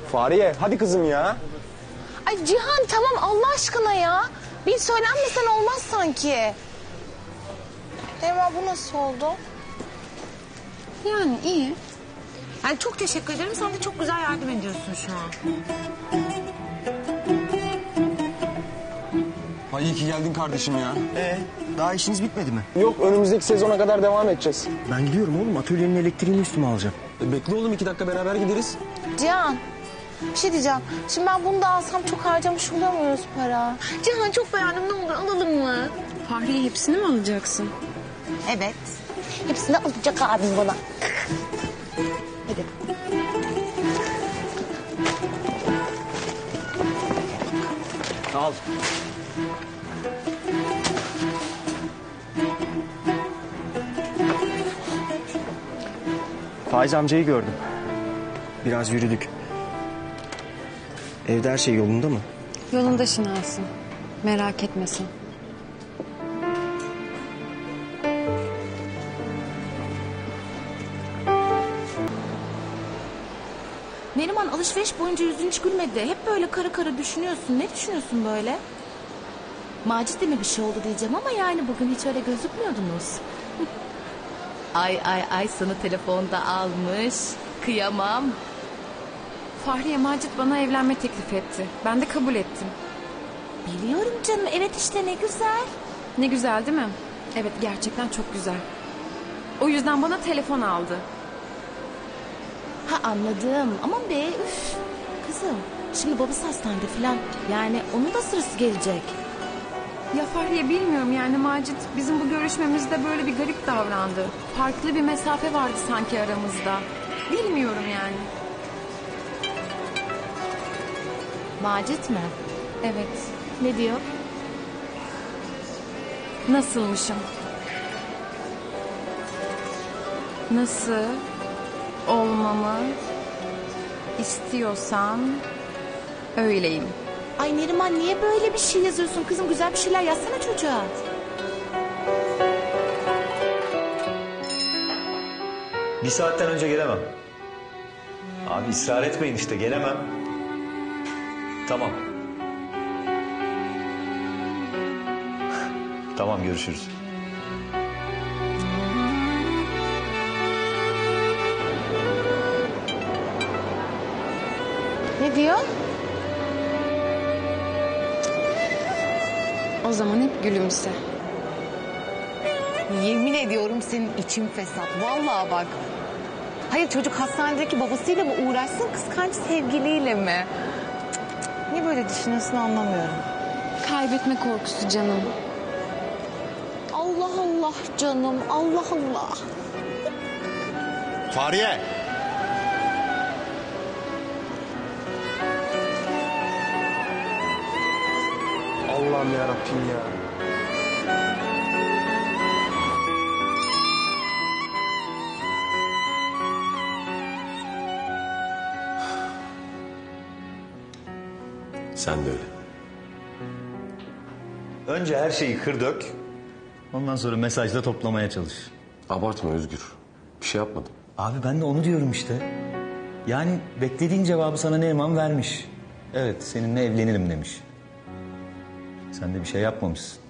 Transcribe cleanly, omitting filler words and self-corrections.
Fahriye hadi kızım ya. Ay Cihan tamam Allah aşkına ya. Bir söylenmesen olmaz sanki. Neriman bu nasıl oldu? Yani iyi. Yani çok teşekkür ederim. Sen de çok güzel yardım ediyorsun şu an. Ay iyi ki geldin kardeşim ya. Daha işiniz bitmedi mi? Yok önümüzdeki sezona kadar devam edeceğiz. Ben gidiyorum oğlum. Atölyenin elektriğini üstüme alacağım. Bekle oğlum 2 dakika beraber gideriz. Cihan bir şey diyeceğim. Şimdi ben bunu da alsam çok harcamış oluyor muyuz para? Cihan çok beğendim. Ne olur alalım mı? Fahriye hepsini mi alacaksın? Evet. Hepsini alacak abim bana. Hadi. Al. Faiz amcayı gördüm. Biraz yürüdük. Evde her şey yolunda mı? Yolunda Şinasi. Merak etmesin. Neriman alışveriş boyunca yüzün hiç gülmedi. Hep böyle kara kara düşünüyorsun. Ne düşünüyorsun böyle? Macit'e mi bir şey oldu diyeceğim ama yani bugün hiç öyle gözükmüyordunuz. Ay sana telefonda almış. Kıyamam. Fahriye Macit bana evlenme teklif etti. Ben de kabul ettim. Biliyorum canım, evet işte ne güzel. Ne güzel değil mi? Evet gerçekten çok güzel. O yüzden bana telefon aldı. Ha anladım. Aman be üf. Kızım şimdi babası hastanede falan. Yani onun da sırası gelecek. Ya Fahriye bilmiyorum yani Macit bizim bu görüşmemizde böyle bir garip davrandı. Farklı bir mesafe vardı sanki aramızda. Bilmiyorum yani. Macit mi? Evet. Ne diyor? Nasılmışım? Nasıl olmamı istiyorsan öyleyim. Ay Neriman niye böyle bir şey yazıyorsun kızım? Güzel bir şeyler yazsana çocuğa. Bir saatten önce gelemem. Abi ısrar etmeyin işte gelemem. Tamam. Tamam görüşürüz. Ne diyor? O zaman hep gülümse. Yemin ediyorum senin için fesat. Vallahi bak. Hayır çocuk hastanedeki babasıyla mı uğraşsın kıskanç sevgiliyle mi? Cık cık. Niye böyle düşünüyorsun anlamıyorum. Kaybetme korkusu canım. Allah Allah canım Allah Allah. Fahriye! Allah'ım yarabbim ya. Sen de öyle. Önce her şeyi kır dök. Ondan sonra mesajla toplamaya çalış. Abartma Özgür. Bir şey yapmadım. Abi ben de onu diyorum işte. Yani beklediğin cevabı sana Neriman vermiş. Evet seninle evlenirim demiş. Sen de bir şey yapmamışsın.